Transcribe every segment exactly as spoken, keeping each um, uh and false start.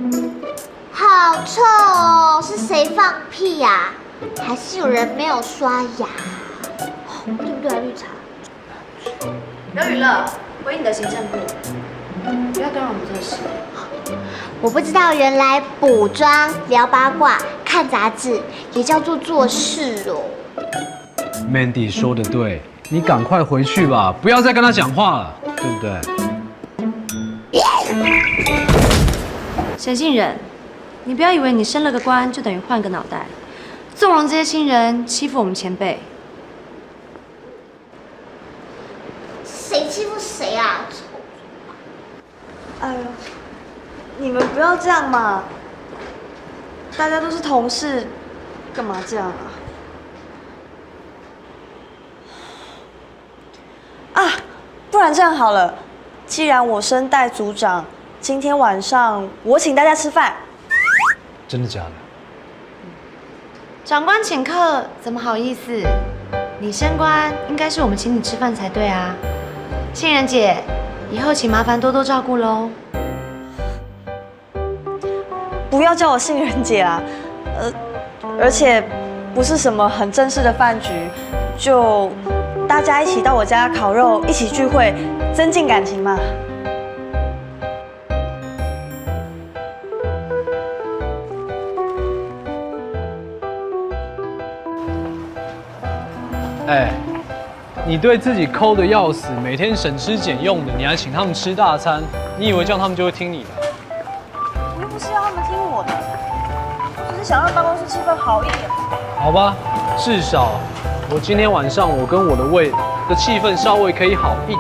好臭哦！是谁放屁呀、啊？还是有人没有刷牙？对不对啊，绿茶？ 刘雨乐，回你的行政部，不要干扰我们做事。 我不知道，原来补妆、聊八卦、看杂志也叫做做事哦。 Mandy 说的对，你赶快回去吧，不要再跟他讲话了，对不对？ 沈信仁，你不要以为你升了个官就等于换个脑袋，纵容这些新人欺负我们前辈。 谁欺负谁啊？ 哎呦，你们不要这样嘛！大家都是同事，干嘛这样啊？啊，不然这样好了，既然我升代组长，今天晚上我请大家吃饭。 真的假的？ 长官请客，怎么好意思？你升官应该是我们请你吃饭才对啊。杏仁姐，以后请麻烦多多照顾喽。 不要叫我杏仁姐啊，呃，而且不是什么很正式的饭局，就大家一起到我家烤肉，一起聚会，增进感情嘛。 哎，你对自己抠的要死，每天省吃俭用的，你还请他们吃大餐，你以为这样他们就会听你的？ 我又不是要他们听我的，我只是想让办公室气氛好一点。 好吧，至少我今天晚上我跟我的胃的气氛稍微可以好一点。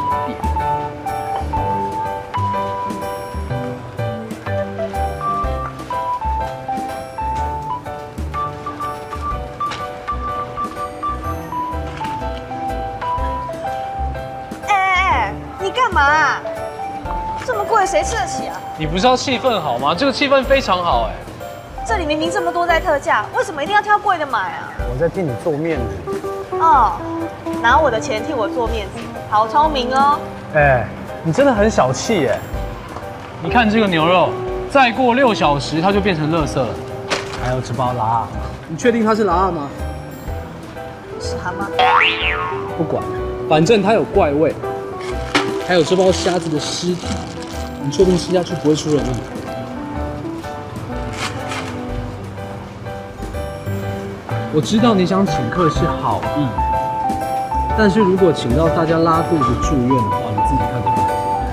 干嘛啊？这么贵，谁吃得起啊？ 你不是要气氛好吗？这个气氛非常好哎。 这里明明这么多在特价，为什么一定要挑贵的买啊？ 我在替你做面子。 哦，拿我的钱替我做面子，好聪明哦。 哎，你真的很小气耶。你看这个牛肉，再过六小时它就变成垃圾了。还有这包辣啊，你确定它是辣啊吗？ 是蛤蟆。 不管，反正它有怪味。还有这包虾子的尸体，你确定吃下去不会出人命？我知道你想请客是好意，但是如果请到大家拉肚子住院的话，你自己看着办。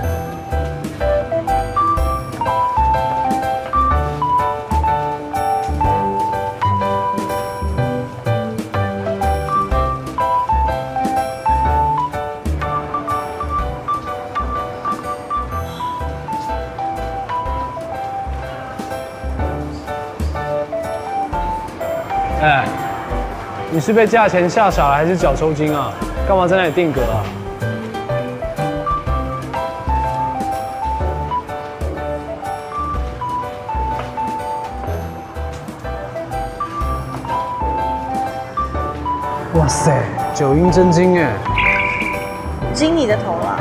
哎，你是被价钱吓傻了，还是脚抽筋啊？干嘛在那里定格啊？哇塞，九阴真经哎！ 经你的头啦！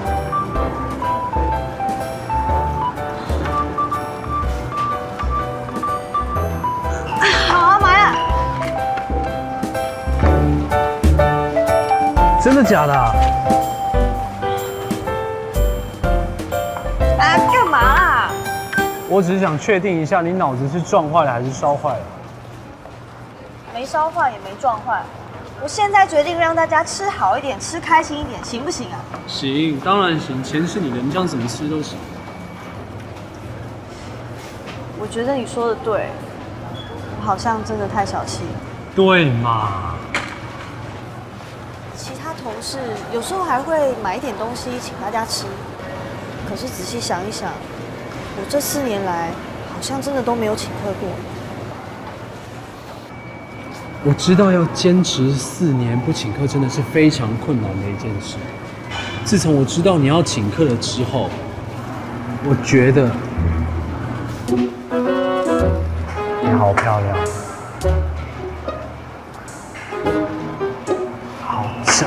真的假的啊？ 啊，干嘛啦？ 我只是想确定一下，你脑子是撞坏了还是烧坏了？ 没烧坏也没撞坏。我现在决定让大家吃好一点，吃开心一点，行不行啊？ 行，当然行，钱是你的，你想怎么吃都行。 我觉得你说的对，我好像真的太小气了。 对嘛？ 其他同事有时候还会买一点东西请大家吃，可是仔细想一想，我这四年来好像真的都没有请客过。 我知道要坚持四年不请客真的是非常困难的一件事。自从我知道你要请客了之后，我觉得你好漂亮，好正，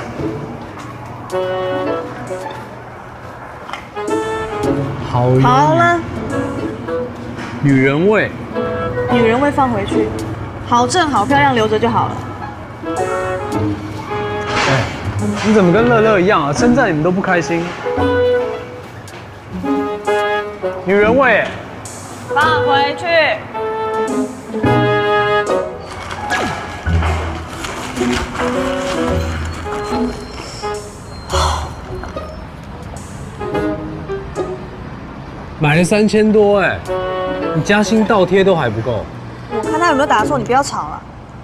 好好了， 女人味。 女人味放回去，好正好漂亮留着就好了。 哎，你怎么跟乐乐一样啊？称赞你们都不开心。女人味， 放回去。 买了三千多哎，你加薪倒贴都还不够。 我看他有没有打错，你不要吵了。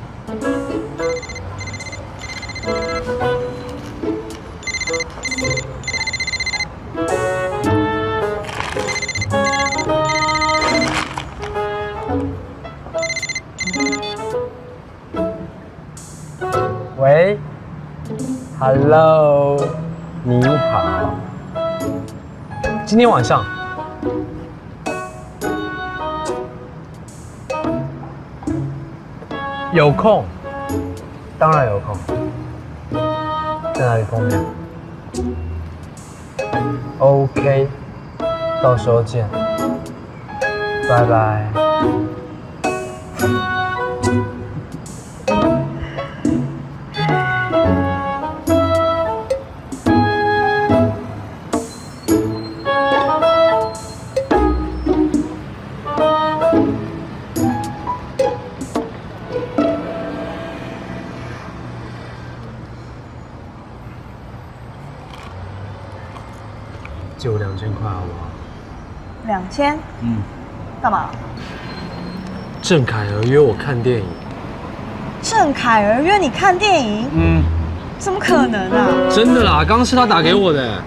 喂 ，Hello， 你好。今天晚上。有空，当然有空。在哪里碰面 ？OK， 到时候见，拜拜。借我两千块好不好？ 两千？ 嗯。 干嘛？ 郑凯儿约我看电影。 郑凯儿约你看电影？ 嗯。 怎么可能啊？ 真的啦，刚刚是他打给我的。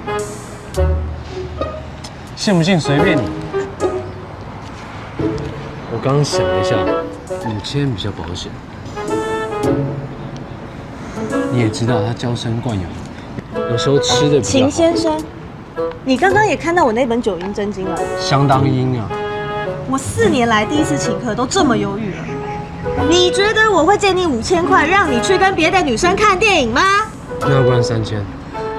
信不信随便你。我刚刚想了一下，五千比较保险。你也知道他娇生惯养，有时候吃的比较好。 秦先生。你刚刚也看到我那本九阴真经了， 相当阴啊！ 我四年来第一次请客都这么犹豫了，你觉得我会借你五千块让你去跟别的女生看电影吗？ 那要不然三千。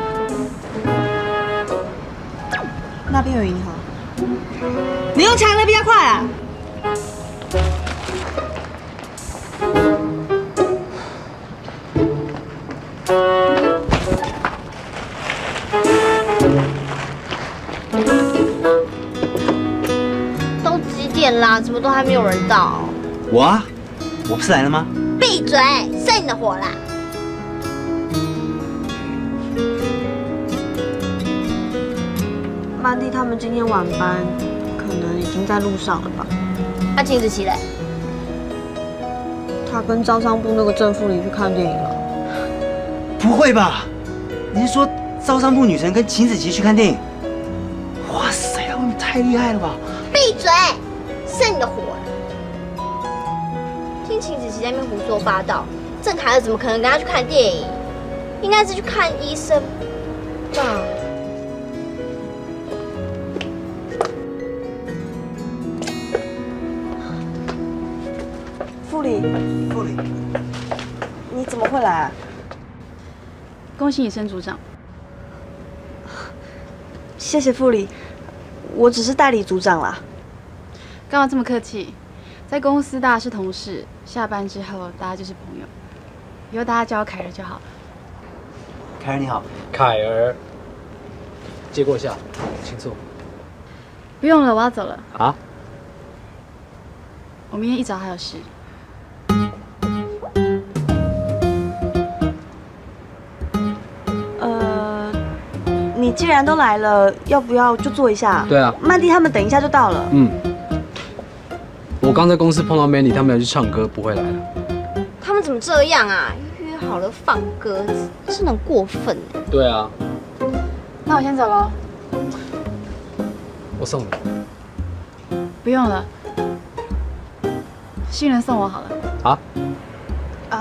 那边有银行，你用抢的比较快啊！ 啦，怎么都还没有人到？ 我啊，我不是来了吗？ 闭嘴，生你的火啦！ 曼蒂他们今天晚班，可能已经在路上了吧？ 那秦子琪嘞？ 他跟招商部那个郑副理去看电影了。 不会吧？你是说招商部女神跟秦子琪去看电影？哇塞，他们太厉害了吧！ 闭嘴！生你的火！听秦子琪在那边胡说八道，郑凯儿怎么可能跟他去看电影？应该是去看医生吧。 副理， 副理， 你怎么会来啊？ 恭喜你升组长。 谢谢副理，我只是代理组长啦。 干嘛这么客气？在公司大家是同事，下班之后大家就是朋友，以后大家叫我凯儿就好了。 凯儿你好。 凯儿，借过一下，请坐。 不用了，我要走了。 啊？ 我明天一早还有事。 呃，你既然都来了，要不要就坐一下？ 对啊。 曼蒂他们等一下就到了。 嗯。我刚在公司碰到 Mandy， 他们要去唱歌，不会来了。 他们怎么这样啊？约好了放歌，真的很过分哎。 对啊。 那我先走喽。 我送你。 不用了，新人送我好了。 啊？ 啊？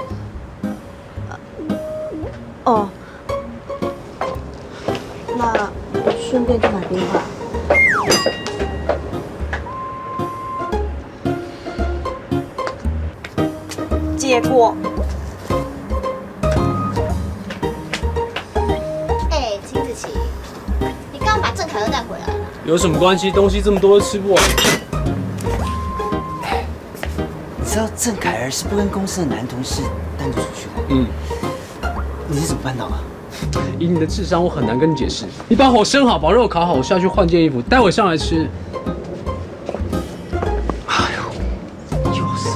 哦。那顺便就买冰块。结果， 哎，秦子琪，你刚刚把郑凯乐带回来了？ 有什么关系？东西这么多都吃不完。 知道郑凯儿是不跟公司的男同事单独出去的？ 嗯， 你是怎么办到的？ 以你的智商，我很难跟你解释。你把火生好，把肉烤好，我下去换件衣服，待会上来吃。 哎呦，又是。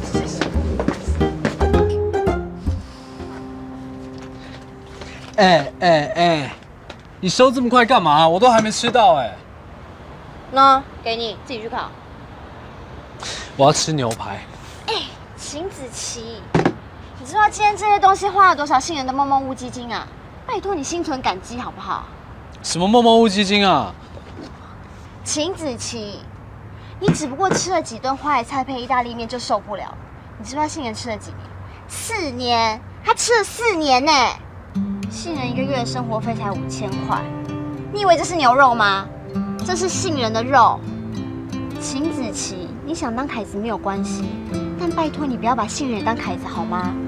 哎哎哎，你收这么快干嘛？我都还没吃到哎。 那给你自己去烤。 我要吃牛排。 哎，秦子琪，你知道今天这些东西花了多少杏仁的梦梦乌鸡精啊？拜托你心存感激好不好？ 什么梦梦乌鸡精啊？ 秦子琪，你只不过吃了几顿花椰菜配意大利面就受不了了。你知不知道杏仁吃了几年？四年，他吃了四年呢。杏仁一个月的生活费才五千块，你以为这是牛肉吗？这是杏仁的肉。秦子琪，你想当凯子没有关系，但拜托你不要把杏仁当凯子好吗？